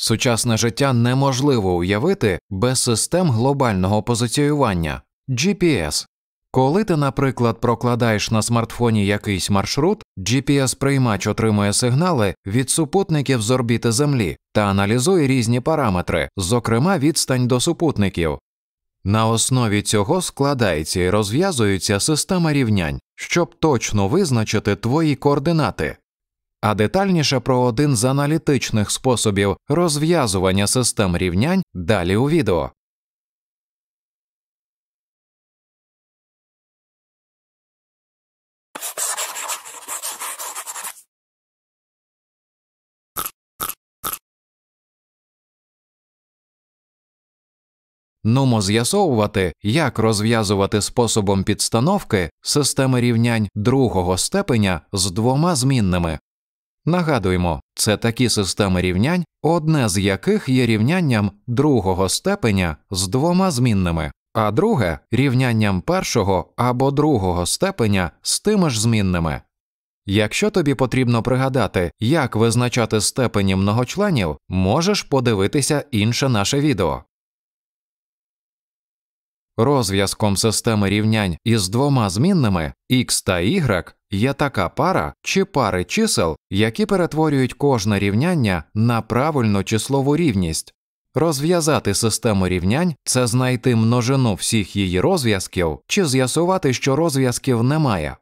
Сучасне життя неможливо уявити без систем глобального позиціювання – GPS. Коли ти, наприклад, прокладаєш на смартфоні якийсь маршрут, GPS-приймач отримує сигнали від супутників з орбіти Землі та аналізує різні параметри, зокрема відстань до супутників. На основі цього складається і розв'язується система рівнянь, щоб точно визначити твої координати. А детальніше про один з аналітичних способів розв'язування систем рівнянь далі у відео. Нумо з'ясовувати, як розв'язувати способом підстановки системи рівнянь другого степеня з двома змінними. Нагадуємо, це такі системи рівнянь, одне з яких є рівнянням другого степеня з двома змінними, а друге – рівнянням першого або другого степеня з тими ж змінними. Якщо тобі потрібно пригадати, як визначати степені многочленів, можеш подивитися інше наше відео. Розв'язком системи рівнянь із двома змінними x та y є така пара чи пари чисел, які перетворюють кожне рівняння на правильну числову рівність. Розв'язати систему рівнянь – це знайти множину всіх її розв'язків чи з'ясувати, що розв'язків немає.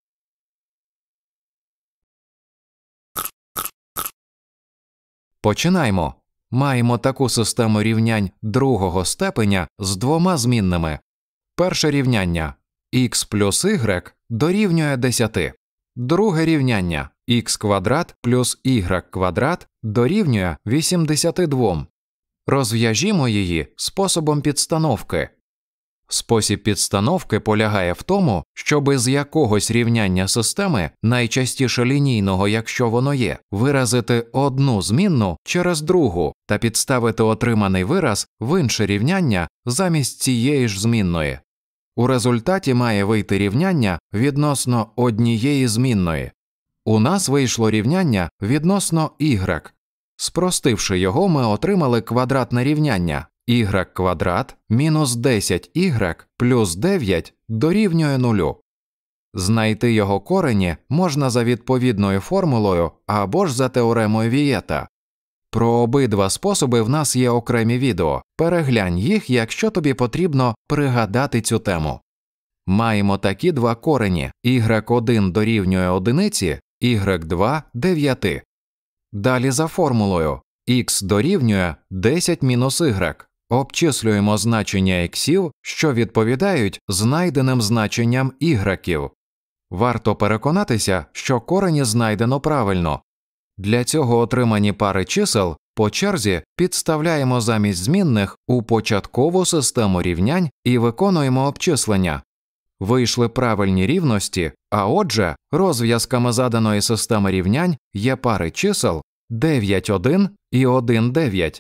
Починаймо. Маємо таку систему рівнянь другого степеня з двома змінними. Перше рівняння x плюс y дорівнює 10. Друге рівняння x квадрат плюс y квадрат дорівнює 82. Розв'яжімо її способом підстановки. Спосіб підстановки полягає в тому, щоб з якогось рівняння системи, найчастіше лінійного, якщо воно є, виразити одну змінну через другу та підставити отриманий вираз в інше рівняння замість цієї ж змінної. У результаті має вийти рівняння відносно однієї змінної. У нас вийшло рівняння відносно y. Спростивши його, ми отримали квадратне рівняння y квадрат мінус 10y плюс 9 дорівнює 0. Знайти його корені можна за відповідною формулою або ж за теоремою Вієта. Про обидва способи в нас є окремі відео. Переглянь їх, якщо тобі потрібно пригадати цю тему. Маємо такі два корені – y1 дорівнює 1, y2 – 9. Далі за формулою x дорівнює 10 мінус y. Обчислюємо значення іксів, що відповідають знайденим значенням ігреків. Варто переконатися, що корені знайдено правильно. Для цього отримані пари чисел по черзі підставляємо замість змінних у початкову систему рівнянь і виконуємо обчислення. Вийшли правильні рівності, а отже, розв'язками заданої системи рівнянь є пари чисел 9,1 і 1,9.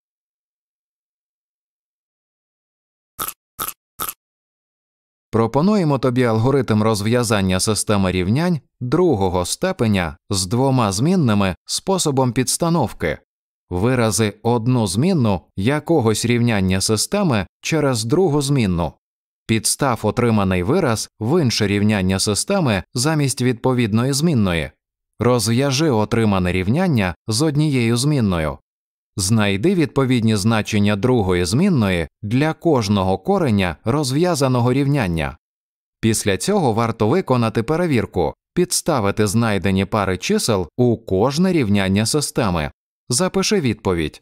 Пропонуємо тобі алгоритм розв'язання системи рівнянь другого степеня з двома змінними способом підстановки. Вирази одну змінну якогось рівняння системи через другу змінну. Підстав отриманий вираз в інше рівняння системи замість відповідної змінної. Розв'яжи отримане рівняння з однією змінною. Знайди відповідні значення другої змінної для кожного кореня розв'язаного рівняння. Після цього варто виконати перевірку, підставити знайдені пари чисел у кожне рівняння системи. Запиши відповідь.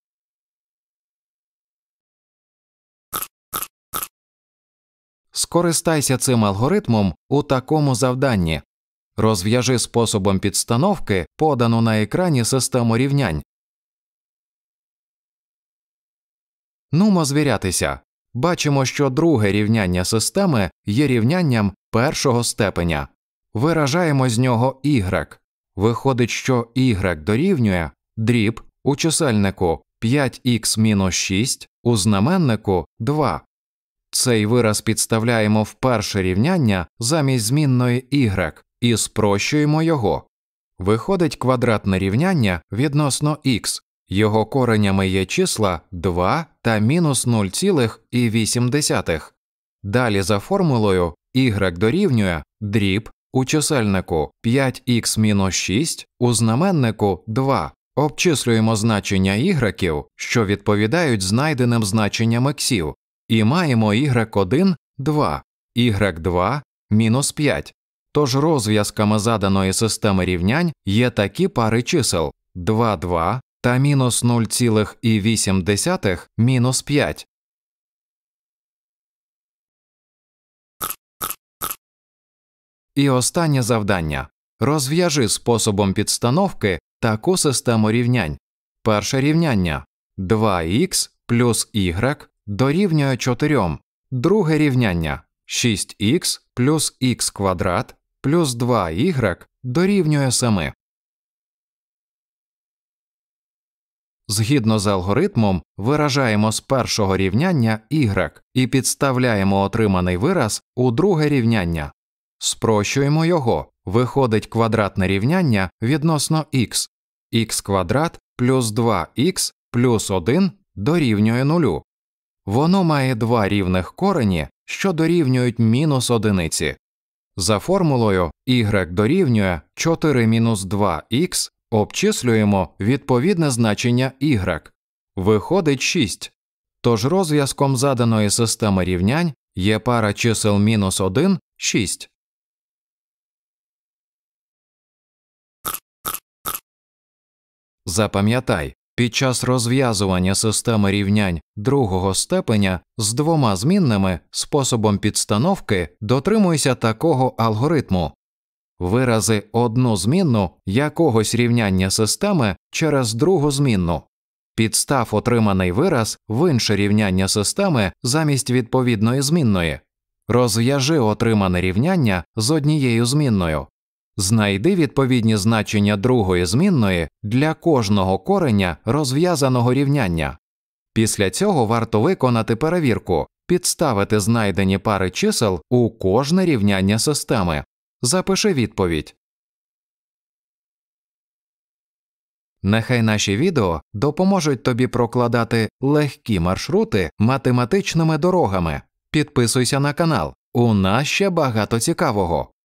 Скористайся цим алгоритмом у такому завданні. Розв'яжи способом підстановки подану на екрані систему рівнянь. Нумо звірятися. Бачимо, що друге рівняння системи є рівнянням першого степеня. Виражаємо з нього y. Виходить, що y дорівнює дріб у чисельнику 5х-6, у знаменнику 2. Цей вираз підставляємо в перше рівняння замість змінної y і спрощуємо його. Виходить квадратне рівняння відносно х, Його коренями є числа 2 та мінус 0,8. Далі за формулою y дорівнює дріб у чисельнику 5х-6, у знаменнику 2. Обчислюємо значення y, що відповідають знайденим значенням іксів, і маємо y1 – 2, y2 – мінус 5. Тож розв'язками заданої системи рівнянь є такі пари чисел 2, 2 та мінус 0,8 мінус 5. І останнє завдання. Розв'яжи способом підстановки таку систему рівнянь. Перше рівняння. 2х плюс y дорівнює 4. Друге рівняння. 6х плюс х квадрат плюс 2y дорівнює 7. Згідно з алгоритмом, виражаємо з першого рівняння y і підставляємо отриманий вираз у друге рівняння. Спрощуємо його. Виходить квадратне рівняння відносно х. Х квадрат плюс 2х плюс 1 дорівнює 0. Воно має два рівних корені, що дорівнюють мінус одиниці. За формулою y дорівнює 4 мінус 2х, обчислюємо відповідне значення y. Виходить 6. Тож розв'язком заданої системи рівнянь є пара чисел мінус 1, 6. Запам'ятай, під час розв'язування системи рівнянь другого степеня з двома змінними способом підстановки дотримуйся такого алгоритму. Вирази одну змінну якогось рівняння системи через другу змінну. Підстав отриманий вираз в інше рівняння системи замість відповідної змінної. Розв'яжи отримане рівняння з однією змінною. Знайди відповідні значення другої змінної для кожного кореня розв'язаного рівняння. Після цього варто виконати перевірку, підставити знайдені пари чисел у кожне рівняння системи. Запиши відповідь. Нехай наші відео допоможуть тобі прокладати легкі маршрути математичними дорогами. Підписуйся на канал. У нас ще багато цікавого.